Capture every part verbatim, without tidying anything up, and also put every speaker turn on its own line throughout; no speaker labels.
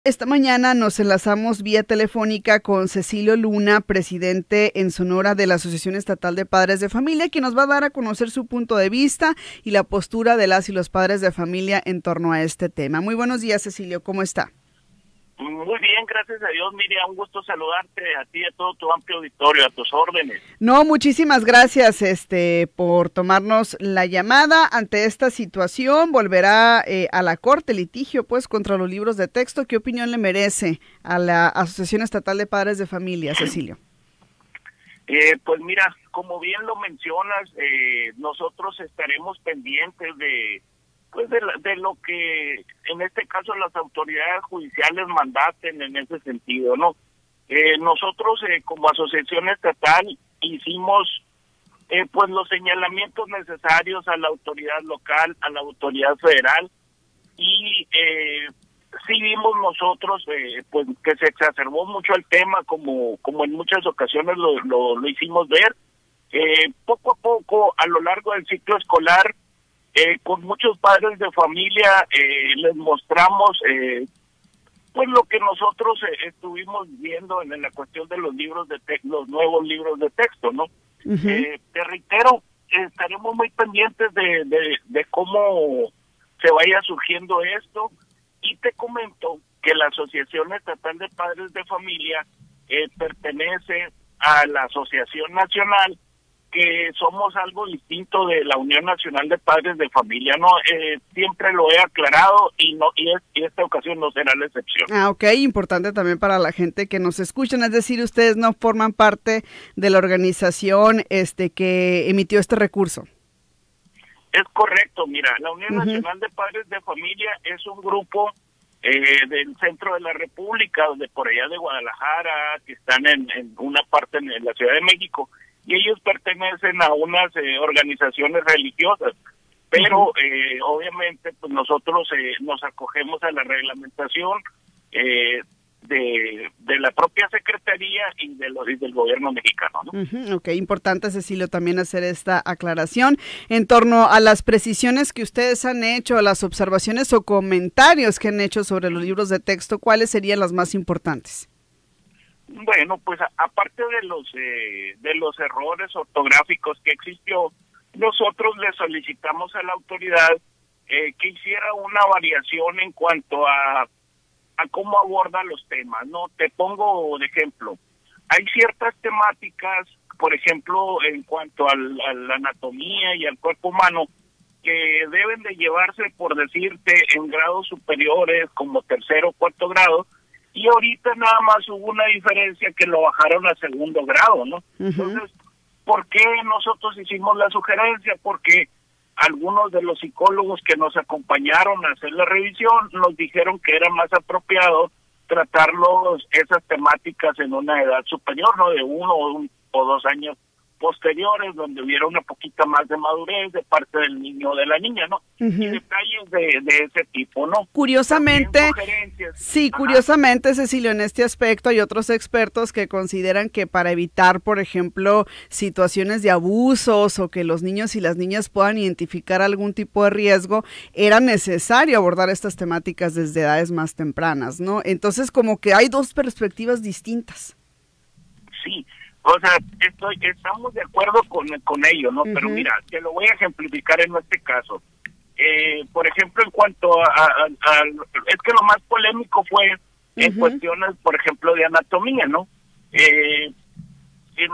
Esta mañana nos enlazamos vía telefónica con Cecilio Luna, presidente en Sonora de la Asociación Estatal de Padres de Familia, quien nos va a dar a conocer su punto de vista y la postura de las y los padres de familia en torno a este tema. Muy buenos días, Cecilio, ¿cómo está?
Muy bien, gracias a Dios, Miriam, un gusto saludarte a ti y a todo tu amplio auditorio, a tus órdenes.
No, muchísimas gracias este, por tomarnos la llamada ante esta situación. Volverá eh, a la corte litigio pues contra los libros de texto. ¿Qué opinión le merece a la Asociación Estatal de Padres de Familia, Cecilio?
Eh, pues mira, como bien lo mencionas, eh, nosotros estaremos pendientes de pues de, la, de lo que en este caso las autoridades judiciales mandaten en ese sentido, ¿no? Eh, nosotros eh, como asociación estatal hicimos eh, pues los señalamientos necesarios a la autoridad local, a la autoridad federal, y eh, sí vimos nosotros eh, pues que se exacerbó mucho el tema, como como en muchas ocasiones lo, lo, lo hicimos ver. Eh, poco a poco, a lo largo del ciclo escolar, Eh, con muchos padres de familia eh, les mostramos eh, pues lo que nosotros eh, estuvimos viendo en, en la cuestión de los libros de texto, los nuevos libros de texto, ¿no? Uh-huh. eh, te reitero, eh, estaremos muy pendientes de, de, de cómo se vaya surgiendo esto, y te comento que la Asociación Estatal de Padres de Familia eh, pertenece a la Asociación Nacional, que somos algo distinto de la Unión Nacional de Padres de Familia, ¿no? Eh, siempre lo he aclarado y no y, es, y esta ocasión no será la excepción.
Ah, ok, importante también para la gente que nos escuchan, es decir, ustedes no forman parte de la organización este que emitió este recurso.
Es correcto, mira, la Unión uh-huh. Nacional de Padres de Familia es un grupo eh, del centro de la República, de por allá de Guadalajara, que están en, en una parte en, en la Ciudad de México, y ellos pertenecen a unas eh, organizaciones religiosas, pero uh-huh. eh, obviamente pues nosotros eh, nos acogemos a la reglamentación eh, de, de la propia Secretaría y, de los, y del gobierno mexicano, ¿no?
Uh-huh. Ok, importante, Cecilio, también hacer esta aclaración en torno a las precisiones que ustedes han hecho, a las observaciones o comentarios que han hecho sobre los libros de texto. ¿Cuáles serían las más importantes?
Bueno, pues a, aparte de los eh, de los errores ortográficos que existió, nosotros le solicitamos a la autoridad eh, que hiciera una variación en cuanto a a cómo aborda los temas, ¿no? Te pongo de ejemplo, hay ciertas temáticas, por ejemplo, en cuanto al, a la anatomía y al cuerpo humano, que deben de llevarse, por decirte, en grados superiores, como tercero o cuarto grado, y ahorita nada más hubo una diferencia que lo bajaron a segundo grado, ¿no? Uh-huh. Entonces, ¿por qué nosotros hicimos la sugerencia? Porque algunos de los psicólogos que nos acompañaron a hacer la revisión nos dijeron que era más apropiado tratarlos, esas temáticas, en una edad superior, ¿no? De uno o, un, o dos años posteriores, donde hubiera una poquita más de madurez de parte del niño o de la niña, ¿no? Uh-huh. Y detalles de, de ese tipo, ¿no?
Curiosamente, sí, Ajá. curiosamente, Cecilio, en este aspecto hay otros expertos que consideran que para evitar, por ejemplo, situaciones de abusos o que los niños y las niñas puedan identificar algún tipo de riesgo, era necesario abordar estas temáticas desde edades más tempranas, ¿no? Entonces, como que hay dos perspectivas distintas.
Sí. O sea, estoy, estamos de acuerdo con, con ello, ¿no? Uh-huh. Pero mira, te lo voy a ejemplificar en este caso. Eh, por ejemplo, en cuanto a, a, a... Es que lo más polémico fue en uh-huh. cuestiones, por ejemplo, de anatomía, ¿no? Eh, en,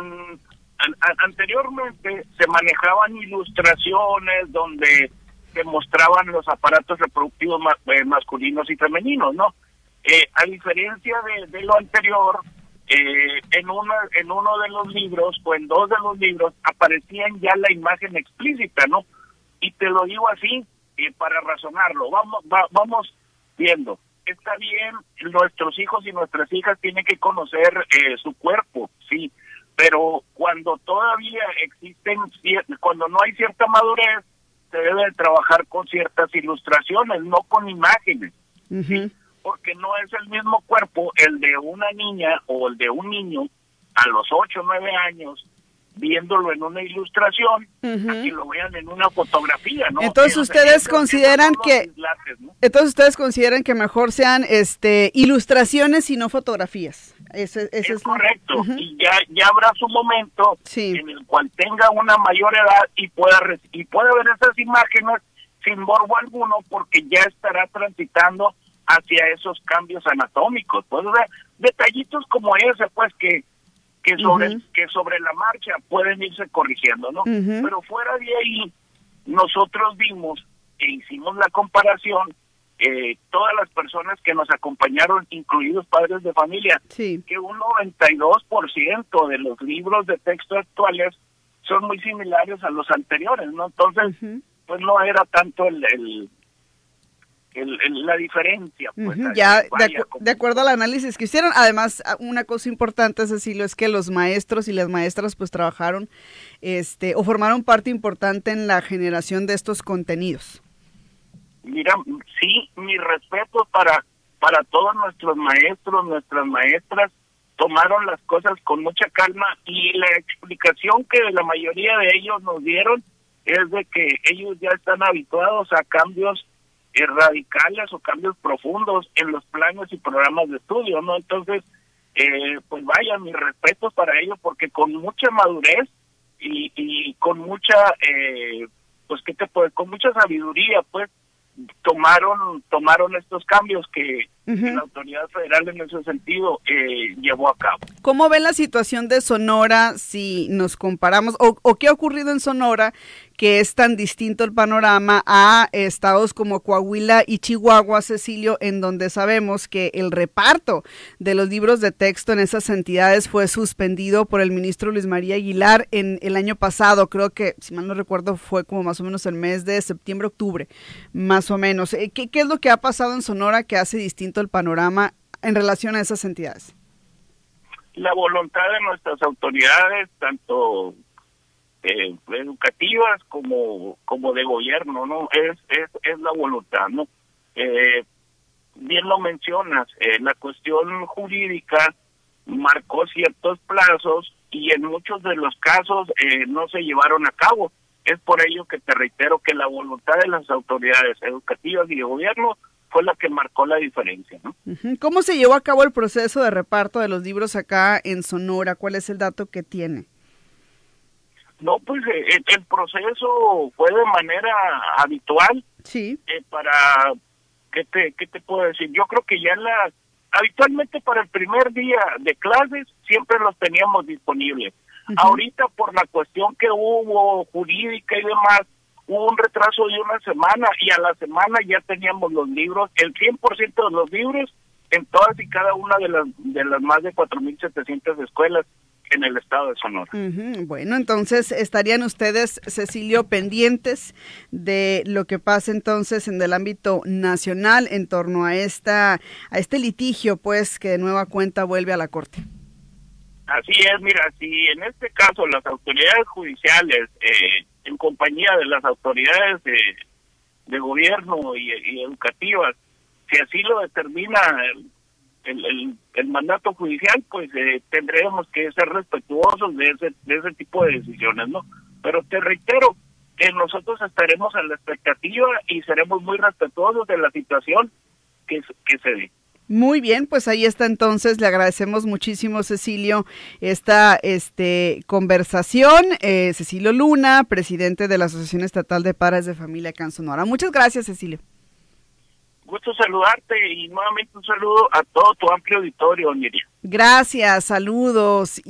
a, anteriormente se manejaban ilustraciones donde se mostraban los aparatos reproductivos ma, eh, masculinos y femeninos, ¿no? Eh, a diferencia de, de lo anterior... Eh, en una en uno de los libros o en dos de los libros aparecían ya la imagen explícita, ¿no? Y te lo digo así eh, para razonarlo. Vamos va, vamos viendo. Está bien, nuestros hijos y nuestras hijas tienen que conocer eh, su cuerpo, sí, pero cuando todavía existen, cuando no hay cierta madurez, se debe trabajar con ciertas ilustraciones, no con imágenes, uh-huh. ¿sí? Porque no es el mismo cuerpo el de una niña o el de un niño a los ocho o nueve años viéndolo en una ilustración, uh-huh. a que lo vean en una fotografía, ¿no?
Entonces
que,
ustedes o sea, consideran que,
islates, ¿no?
entonces ustedes consideran que mejor sean este ilustraciones y no fotografías. Ese, ese
es,
es
correcto,
uh-huh.
y ya ya habrá su momento
sí.
en el cual tenga una mayor edad y pueda y pueda ver esas imágenes sin morbo alguno, porque ya estará transitando hacia esos cambios anatómicos. Pues, o sea, detallitos como ese, pues, que que sobre uh-huh. que sobre la marcha pueden irse corrigiendo, ¿no? Uh-huh. Pero fuera de ahí, nosotros vimos e hicimos la comparación, eh, todas las personas que nos acompañaron, incluidos padres de familia,
sí.
que un noventa y dos por ciento de los libros de texto actuales son muy similares a los anteriores, ¿no? Entonces, uh-huh. pues no era tanto el... el El, el, la diferencia. Pues,
uh-huh, ya, vaya, de, acu de acuerdo al análisis que hicieron. Además, una cosa importante, Cecilio, es que los maestros y las maestras pues trabajaron este o formaron parte importante en la generación de estos contenidos.
Mira, sí, mi respeto para, para todos nuestros maestros, nuestras maestras, tomaron las cosas con mucha calma, y la explicación que la mayoría de ellos nos dieron es de que ellos ya están habituados a cambios radicales o cambios profundos en los planes y programas de estudio, ¿no? Entonces, eh, pues vaya, mis respetos para ellos, porque con mucha madurez y, y con mucha, eh, pues, ¿qué te puede? Con mucha sabiduría, pues, tomaron tomaron estos cambios que uh-huh. la autoridad federal en ese sentido eh, llevó a cabo.
¿Cómo ven la situación de Sonora si nos comparamos, o, o qué ha ocurrido en Sonora que es tan distinto el panorama a estados como Coahuila y Chihuahua, Cecilio, en donde sabemos que el reparto de los libros de texto en esas entidades fue suspendido por el ministro Luis María Aguilar en el año pasado? Creo que, si mal no recuerdo, fue como más o menos el mes de septiembre, octubre, más o menos. ¿Qué, qué es lo que ha pasado en Sonora que hace distinto el panorama en relación a esas entidades?
La voluntad de nuestras autoridades, tanto eh, educativas como como de gobierno, ¿no? Es es es la voluntad, ¿no? Eh, bien lo mencionas, eh, la cuestión jurídica marcó ciertos plazos y en muchos de los casos eh, no se llevaron a cabo. Es por ello que te reitero que la voluntad de las autoridades educativas y de gobierno fue la que marcó la diferencia, ¿no?
¿Cómo se llevó a cabo el proceso de reparto de los libros acá en Sonora? ¿Cuál es el dato que tiene?
No, pues eh, el proceso fue de manera habitual.
Sí.
Eh, para, ¿qué te, qué te puedo decir? Yo creo que ya la, habitualmente para el primer día de clases siempre los teníamos disponibles. Uh-huh. Ahorita por la cuestión que hubo jurídica y demás, hubo un retraso de una semana y a la semana ya teníamos los libros, el cien por ciento de los libros en todas y cada una de las de las más de cuatro mil setecientas escuelas en el estado de Sonora.
Uh-huh. Bueno, entonces estarían ustedes, Cecilio, pendientes de lo que pasa entonces en el ámbito nacional en torno a esta a este litigio, pues, que de nueva cuenta vuelve a la Corte.
Así es, mira, si en este caso las autoridades judiciales, eh, en compañía de las autoridades de, de gobierno y, y educativas, si así lo determina el, el, el, el mandato judicial, pues eh, tendremos que ser respetuosos de ese, de ese tipo de decisiones, ¿no? Pero te reitero que nosotros estaremos a la expectativa y seremos muy respetuosos de la situación que, que se dé.
Muy bien, pues ahí está entonces, le agradecemos muchísimo, Cecilio, esta este conversación. Eh, Cecilio Luna, presidente de la Asociación Estatal de Padres de Familia acá en Sonora. Muchas gracias, Cecilio.
Gusto saludarte y nuevamente un saludo a todo tu amplio auditorio, Miriam.
Gracias, saludos.